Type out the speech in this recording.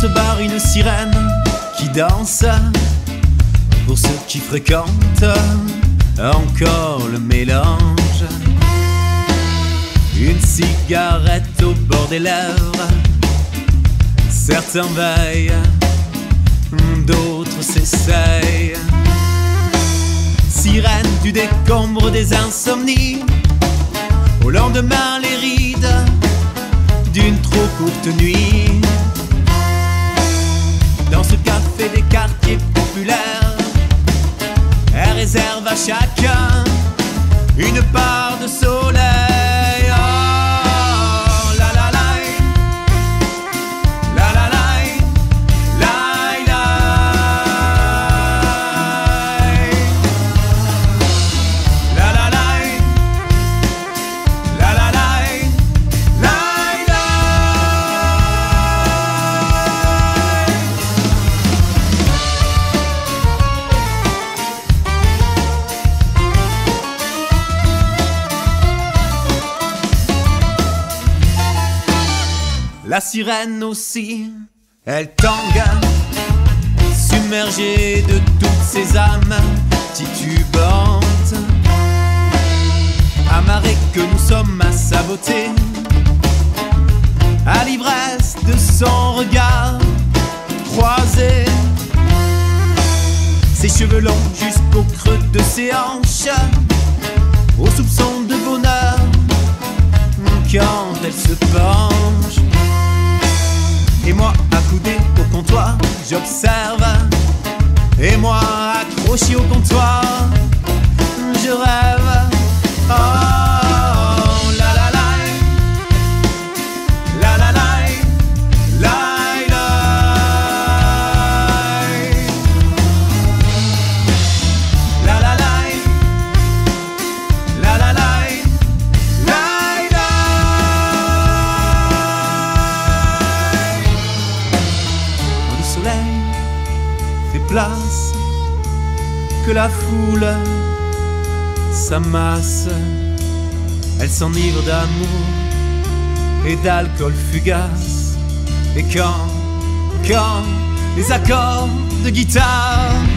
ce bar une sirène qui danse. Pour ceux qui fréquentent encore le mélange. Une cigarette au bord des lèvres. Certains veillent, d'autres s'essayent. Sirène du décombre des insomnies. Au lendemain les rides d'une trop courte nuit. Dans ce café des quartiers populaires, elle réserve à chacun une part de soleil. Oh, la la la, la la la, la la, la la la, la la la, la la. La sirène aussi, elle tangue, submergée de toutes ces âmes titubantes, amarrées que nous sommes à sa beauté, à l'ivresse de son regard croisé. Ses cheveux longs jusqu'au creux de ses hanches, au soupçon de bonheur quand elle se penche. Et moi accoudé au comptoir, j'observe. Et moi accroché au comptoir, je rêve. Oh, la la la, la la la, la la, la la la, la la la. Place, que la foule s'amasse, elle s'enivre d'amour et d'alcool fugace. Et quand les accords de guitare